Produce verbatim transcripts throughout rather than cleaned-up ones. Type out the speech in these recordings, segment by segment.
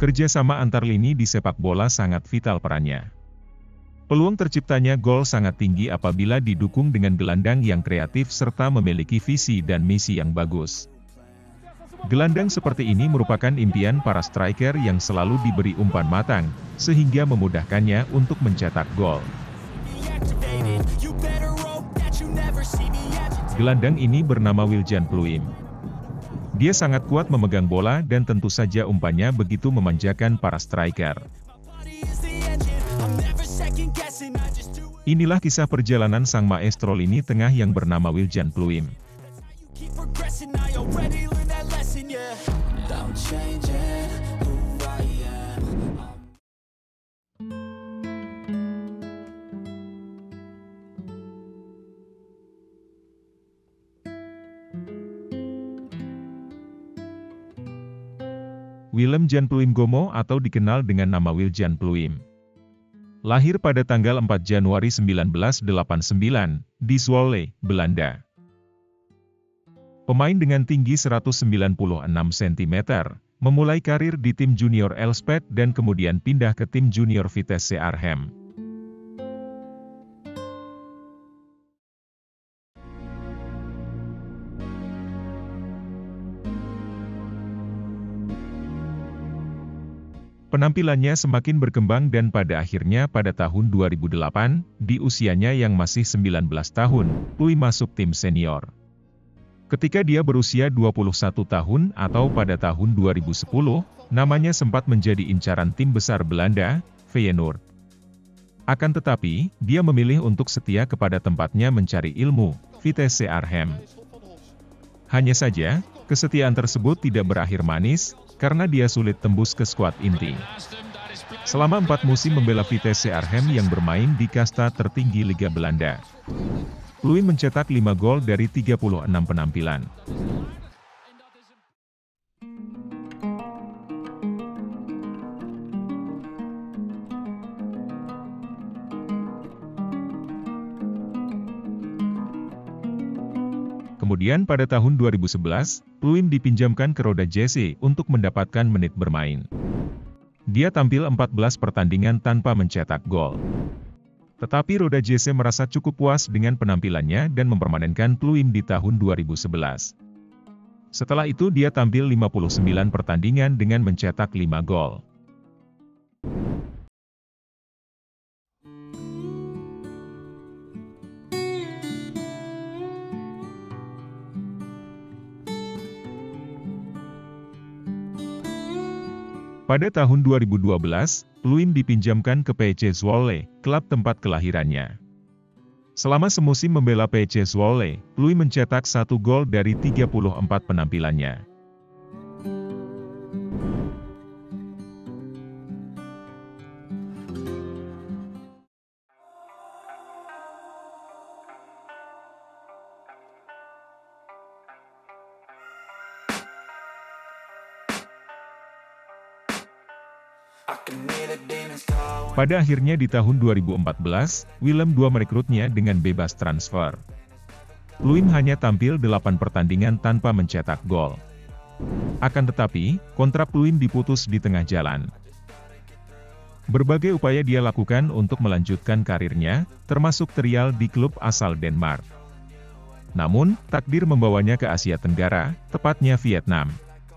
Kerjasama antar lini di sepak bola sangat vital perannya. Peluang terciptanya gol sangat tinggi apabila didukung dengan gelandang yang kreatif serta memiliki visi dan misi yang bagus. Gelandang seperti ini merupakan impian para striker yang selalu diberi umpan matang, sehingga memudahkannya untuk mencetak gol. Gelandang ini bernama Wiljan Pluim. Dia sangat kuat memegang bola dan tentu saja umpannya begitu memanjakan para striker. Inilah kisah perjalanan sang maestro lini tengah yang bernama Wiljan Pluim. Willem Jan Pluim Gomo atau dikenal dengan nama Wiljan Pluim. Lahir pada tanggal empat Januari seribu sembilan ratus delapan puluh sembilan, di Zwolle, Belanda. Pemain dengan tinggi seratus sembilan puluh enam sentimeter, memulai karir di tim junior Elspet dan kemudian pindah ke tim junior Vitesse Arnhem. Penampilannya semakin berkembang dan pada akhirnya pada tahun dua ribu delapan, di usianya yang masih sembilan belas tahun, Pluim masuk tim senior. Ketika dia berusia dua puluh satu tahun atau pada tahun dua ribu sepuluh, namanya sempat menjadi incaran tim besar Belanda, Feyenoord. Akan tetapi, dia memilih untuk setia kepada tempatnya mencari ilmu, Vitesse Arnhem. Hanya saja, kesetiaan tersebut tidak berakhir manis, karena dia sulit tembus ke skuad inti. Selama empat musim membela Vitesse Arnhem yang bermain di kasta tertinggi Liga Belanda, Pluim mencetak lima gol dari tiga puluh enam penampilan. Kemudian pada tahun dua ribu sebelas, Pluim dipinjamkan ke Roda J C untuk mendapatkan menit bermain. Dia tampil empat belas pertandingan tanpa mencetak gol. Tetapi Roda J C merasa cukup puas dengan penampilannya dan mempermanenkan Pluim di tahun dua ribu sebelas. Setelah itu dia tampil lima puluh sembilan pertandingan dengan mencetak lima gol. Pada tahun dua ribu dua belas, Pluim dipinjamkan ke P S C Zwolle, klub tempat kelahirannya. Selama semusim membela P S C Zwolle, Pluim mencetak satu gol dari tiga puluh empat penampilannya. Pada akhirnya di tahun dua ribu empat belas, Willem dua merekrutnya dengan bebas transfer. Pluim hanya tampil delapan pertandingan tanpa mencetak gol. Akan tetapi, kontrak Pluim diputus di tengah jalan. Berbagai upaya dia lakukan untuk melanjutkan karirnya, termasuk trial di klub asal Denmark. Namun, takdir membawanya ke Asia Tenggara, tepatnya Vietnam.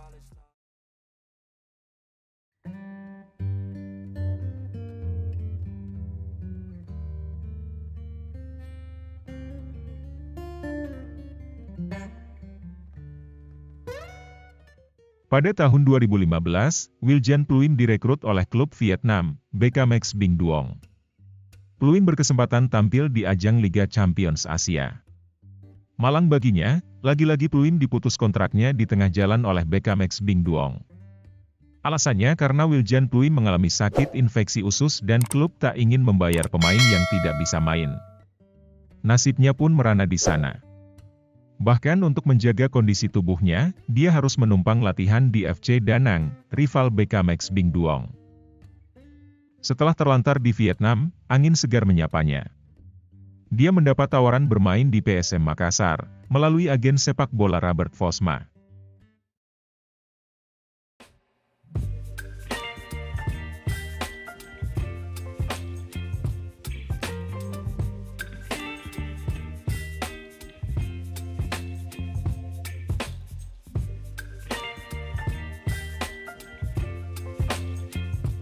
Pada tahun dua ribu lima belas, Wiljan Pluim direkrut oleh klub Vietnam, B K Max Binh Duong. Pluim berkesempatan tampil di ajang Liga Champions Asia. Malang baginya, lagi-lagi Pluim diputus kontraknya di tengah jalan oleh B K Max Binh Duong. Alasannya karena Wiljan Pluim mengalami sakit infeksi usus dan klub tak ingin membayar pemain yang tidak bisa main. Nasibnya pun merana di sana. Bahkan untuk menjaga kondisi tubuhnya, dia harus menumpang latihan di F C Da Nang, rival B K Max Binh Duong. Setelah terlantar di Vietnam, angin segar menyapanya. Dia mendapat tawaran bermain di P S M Makassar, melalui agen sepak bola Robert Vosma.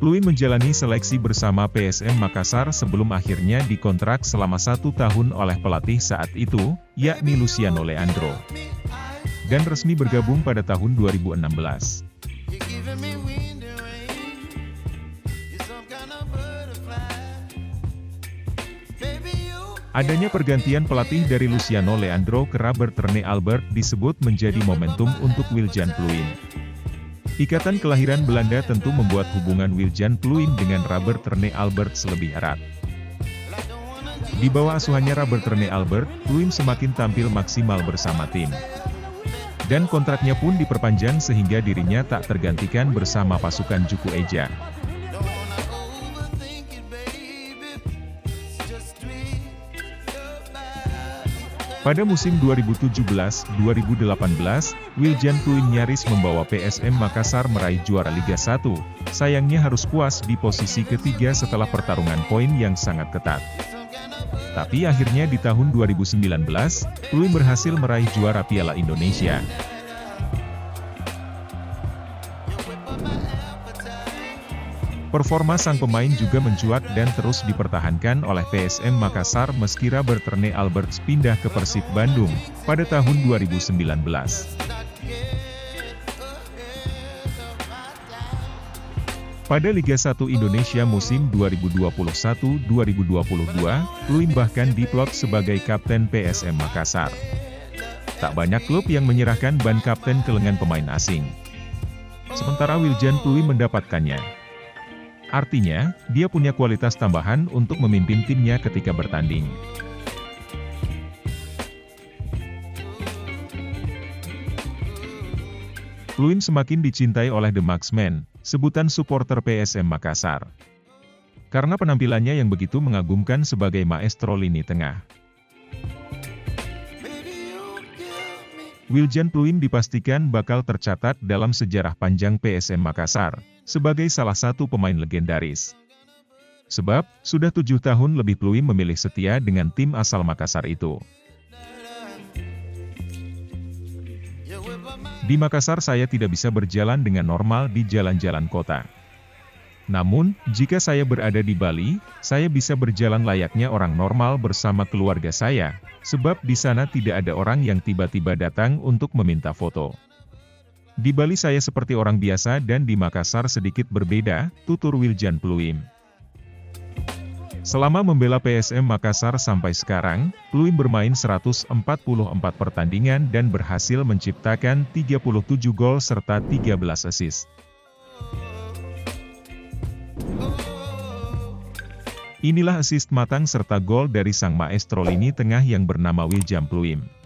Pluim menjalani seleksi bersama P S M Makassar sebelum akhirnya dikontrak selama satu tahun oleh pelatih saat itu, yakni Luciano Leandro. Dan resmi bergabung pada tahun dua ribu enam belas. Adanya pergantian pelatih dari Luciano Leandro ke Robert Rene Albert disebut menjadi momentum untuk Wiljan Pluim. Ikatan kelahiran Belanda tentu membuat hubungan Wiljan Pluim dengan Robert Rene Albert lebih erat. Di bawah asuhannya Robert Rene Albert, Pluim semakin tampil maksimal bersama tim. Dan kontraknya pun diperpanjang sehingga dirinya tak tergantikan bersama pasukan Juku Eja. Pada musim dua ribu tujuh belas dua ribu delapan belas, Wiljan Pluim nyaris membawa P S M Makassar meraih juara Liga satu, sayangnya harus puas di posisi ketiga setelah pertarungan poin yang sangat ketat. Tapi akhirnya di tahun dua ribu sembilan belas, Pluim berhasil meraih juara Piala Indonesia. Performa sang pemain juga mencuat dan terus dipertahankan oleh P S M Makassar meski Robert Rene Albert pindah ke Persib Bandung pada tahun dua ribu sembilan belas. Pada Liga satu Indonesia musim dua ribu dua puluh satu dua ribu dua puluh dua, Pluim bahkan diplot sebagai kapten P S M Makassar. Tak banyak klub yang menyerahkan ban kapten ke lengan pemain asing. Sementara Wiljan Pluim mendapatkannya. Artinya, dia punya kualitas tambahan untuk memimpin timnya ketika bertanding. Pluim semakin dicintai oleh The Marksman, sebutan supporter P S M Makassar. Karena penampilannya yang begitu mengagumkan sebagai maestro lini tengah. Wiljan Pluim dipastikan bakal tercatat dalam sejarah panjang P S M Makassar, sebagai salah satu pemain legendaris. Sebab, sudah tujuh tahun lebih Pluim memilih setia dengan tim asal Makassar itu. Di Makassar saya tidak bisa berjalan dengan normal di jalan-jalan kota. Namun, jika saya berada di Bali, saya bisa berjalan layaknya orang normal bersama keluarga saya, sebab di sana tidak ada orang yang tiba-tiba datang untuk meminta foto. Di Bali saya seperti orang biasa dan di Makassar sedikit berbeda, tutur Wiljan Pluim. Selama membela P S M Makassar sampai sekarang, Pluim bermain seratus empat puluh empat pertandingan dan berhasil menciptakan tiga puluh tujuh gol serta tiga belas assist. Inilah assist matang serta gol dari sang maestro lini tengah yang bernama Wiljan Pluim.